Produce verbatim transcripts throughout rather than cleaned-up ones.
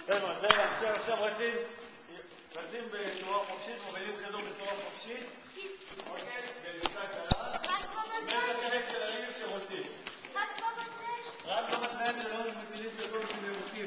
עכשיו רצים, רצים בצורה חופשית, מובילים כדור בצורה חופשית, אוקיי? בלשכה קלה, באמצע חלק של הרגל שרוצים. רק במתניים זה לא מטילים של כל מיני ירוקים.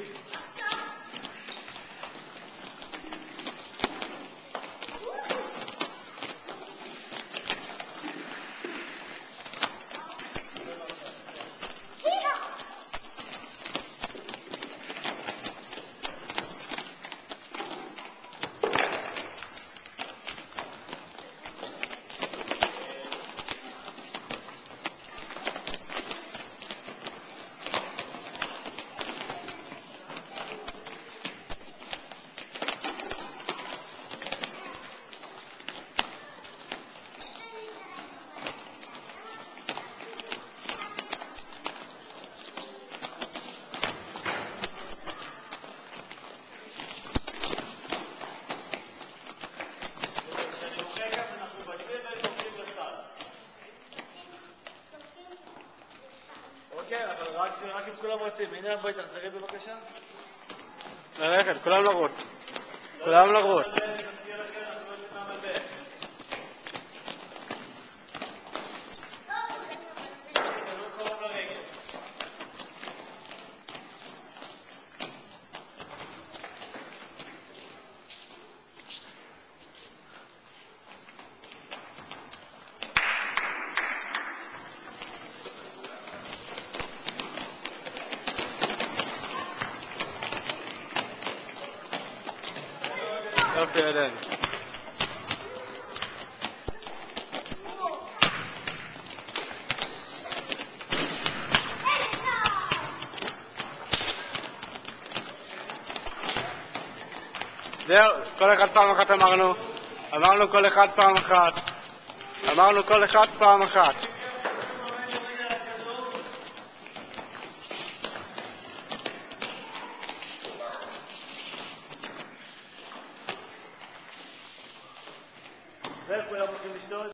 אוקיי, אבל רק אם כולם רוצים. הנה בואי תחזרי בבקשה. ללכת, כולם לרוץ. כולם לרוץ. יופי עדן. זהו, כל אחד פעם אחת אמרנו. אמרנו כל אחד פעם אחת. אמרנו כל אחד פעם אחת. וכולם הולכים לשתות.